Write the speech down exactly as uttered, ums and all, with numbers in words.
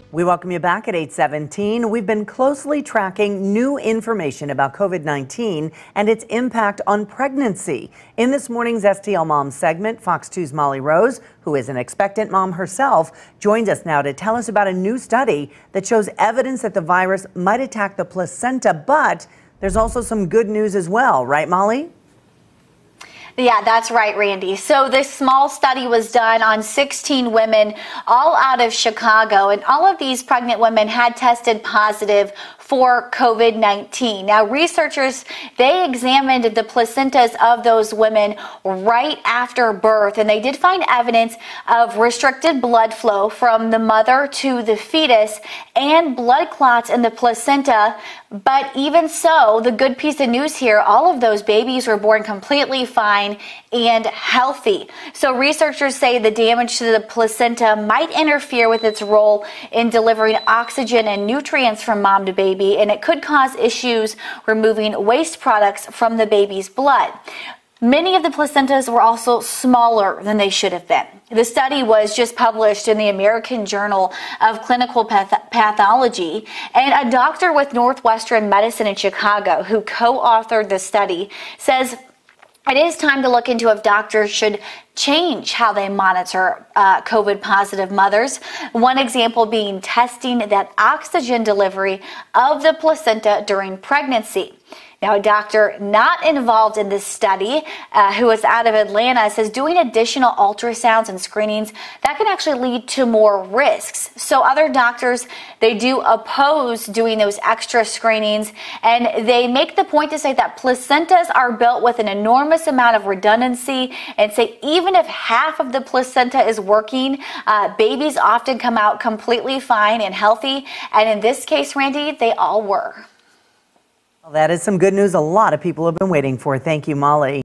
We welcome you back at eight seventeen. We've been closely tracking new information about COVID nineteen and its impact on pregnancy. In this morning's S T L Moms segment, Fox two's Molly Rose, who is an expectant mom herself, joins us now to tell us about a new study that shows evidence that the virus might attack the placenta, but there's also some good news as well, right, Molly? Yeah, that's right, Randy. So this small study was done on sixteen women, all out of Chicago, and all of these pregnant women had tested positive for COVID nineteen. Now, researchers, they examined the placentas of those women right after birth, and they did find evidence of restricted blood flow from the mother to the fetus and blood clots in the placenta. But even so, the good piece of news here, all of those babies were born completely fine and healthy. So researchers say the damage to the placenta might interfere with its role in delivering oxygen and nutrients from mom to baby, and it could cause issues removing waste products from the baby's blood. Many of the placentas were also smaller than they should have been. The study was just published in the American Journal of Clinical Path- Pathology, and a doctor with Northwestern Medicine in Chicago who co-authored the study says it is time to look into if doctors should change how they monitor uh, COVID positive mothers. One example being testing that oxygen delivery of the placenta during pregnancy. Now, a doctor not involved in this study, uh, who is out of Atlanta, says doing additional ultrasounds and screenings, that can actually lead to more risks. So other doctors, they do oppose doing those extra screenings, and they make the point to say that placentas are built with an enormous amount of redundancy, and say even if half of the placenta is working, uh, babies often come out completely fine and healthy. And in this case, Randy, they all were. Well, that is some good news a lot of people have been waiting for. Thank you, Molly.